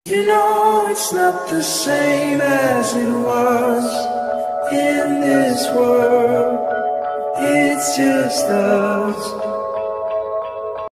You know it's not the same as it was in this world. It's just us.